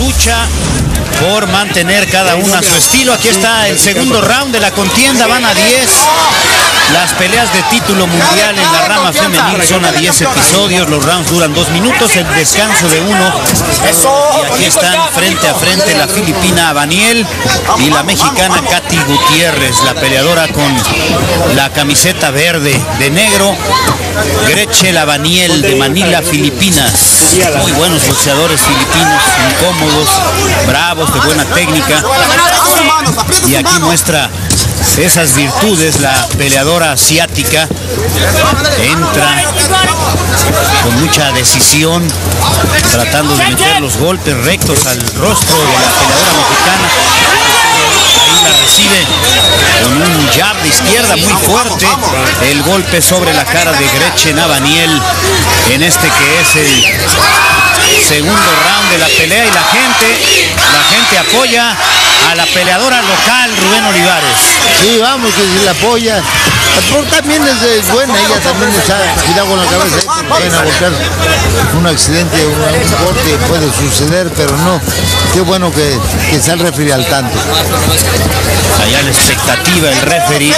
lucha por mantener cada una su estilo. Aquí está el segundo round de la contienda, van a 10. Las peleas de título mundial en la rama femenil son a 10 episodios, los rounds duran 2 minutos, el descanso de 1. Y aquí están frente a frente la filipina Abaniel y la mexicana Katy Gutiérrez, la peleadora con la camiseta verde de negro, Gretchen Abaniel de Manila, Filipinas. Muy buenos boxeadores filipinos, incómodos, bravos, de buena técnica. Y aquí muestra esas virtudes la peleadora asiática. Entra con mucha decisión, tratando de meter los golpes rectos al rostro de la peleadora mexicana. Ahí la recibe con un jab de izquierda muy fuerte, el golpe sobre la cara de Gretchen Abaniel en este que es el segundo round de la pelea, y la gente apoya a la peleadora local Rubén Olivares. Sí, vamos, que se la apoya. También es buena, ella también está cuidado con la cabeza, pueden golpear un accidente, un corte puede suceder, pero no. Qué bueno que está el referee al tanto. Allá la expectativa, el referee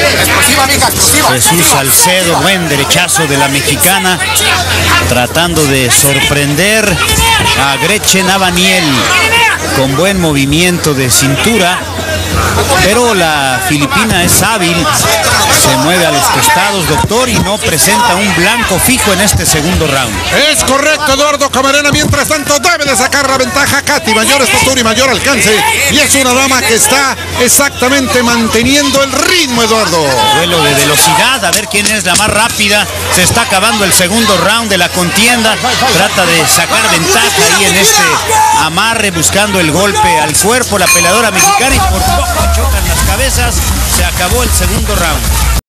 Jesús Salcedo, buen derechazo de la mexicana, tratando de sorprender a Gretchen Abaniel con buen movimiento de cintura, pero la filipina es hábil, se mueve a los costados, doctor, y no presenta un blanco fijo en este segundo round. Es correcto, Eduardo Camarena. Mientras tanto debe de sacar la ventaja Katy, mayor estatura y mayor alcance, y es una dama que está exactamente manteniendo el ritmo, Eduardo. Duelo de velocidad, a ver quién es la más rápida. Se está acabando el segundo round de la contienda, trata de sacar ventaja ahí en este amarre, buscando el golpe al cuerpo la peleadora mexicana, y por poco chocan las cabezas. Se acabó el segundo round.